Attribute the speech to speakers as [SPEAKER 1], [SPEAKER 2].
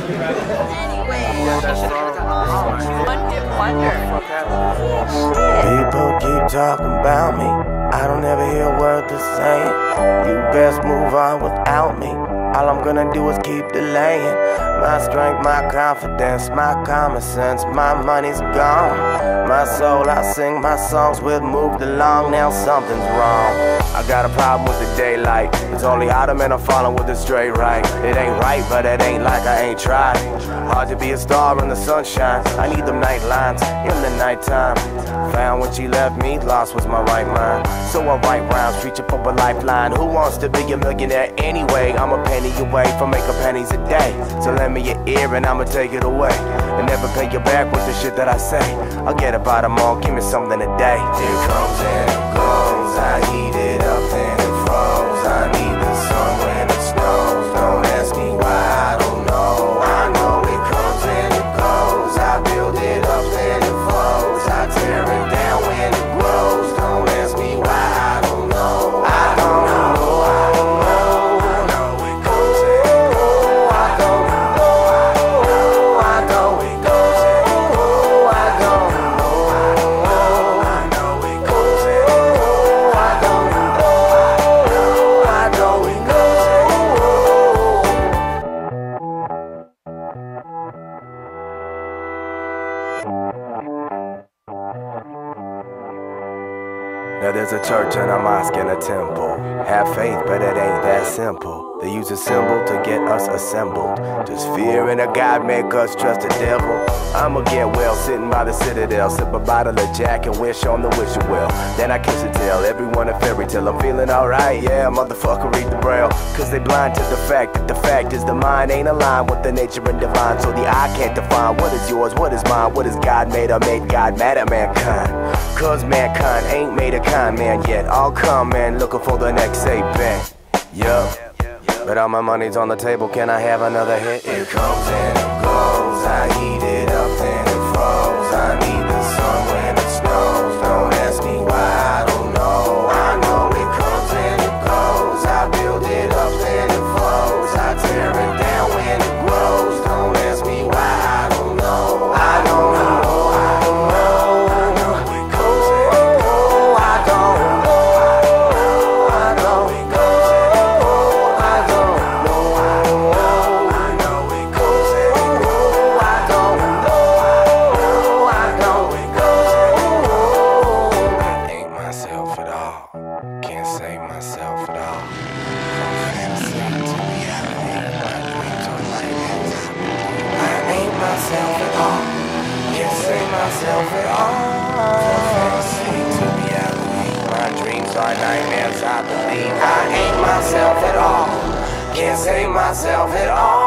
[SPEAKER 1] One hit wonder.
[SPEAKER 2] People keep talking about me, I don't ever hear a word they're saying. You best move on without me. All I'm gonna do is keep delaying. My strength, my confidence, my common sense, my money's gone. My soul, I sing my songs with, moved along, now something's wrong. I got a problem with the daylight. It's only autumn and I'm falling with a straight right. It ain't right, but it ain't like I ain't tried. Hard to be a star in the sunshine. I need them night lines in the nighttime. Found when she left me, lost was my right mind. So I write rhymes, reaching for a lifeline. Who wants to be a millionaire anyway? I'm a penny away from making pennies a day. So lend me your ear and I'ma take it away, and never pay you back with the shit that I say. I'll get about them all, give me something today. It comes and it goes, I heat it up and it froze. I need the sun when it snows. Don't ask me why, I don't know. I know it comes and it goes. I build it up and it flows. I tear it down when it grows. Don't ask me why, I don't know. I don't know. I know it goes and it goes. I don't know. I know it goes and it goes. I don't know. I know it goes and it goes. I don't know. I know it goes and it Now there's a church and a mosque and a temple. Have faith, but it ain't that simple. They use a symbol to get us assembled. Just fear in a God make us trust the devil. I'ma get well sitting by the citadel, sip a bottle of Jack and wish on the wish you will. Then I kiss and tell everyone a fairy tale. I'm feeling alright, yeah, motherfucker, read the braille. Cause they blind to the fact that the fact is the mind ain't aligned with the nature and divine. So the eye can't define what is yours, what is mine, what is God made or made God mad at mankind. Cause mankind ain't made a kind man yet. I'll come man looking for the next safe bet. Yup. But all my money's on the table, can I have another hit? It comes and it goes, I heat it up and it froze. I need the sun when it snows. Don't ask me why, I don't know. I know it comes and it goes. I build it up and it flows. I tear it down when it grows. Don't ask me why, I don't know. I don't know. I don't know. I know it goes and it goes. I don't know. I know it goes and it goes. I don't know. I know it goes and it goes. I don't know. I know it goes and it goes. I ain't myself at all. Can't save myself at all. Fantasy to reality. My dreams are nightmares. I ain't myself at all. Can't save myself at all. From fantasy to reality. My dreams are nightmares. I believe I ain't myself at all. Can't save myself at all.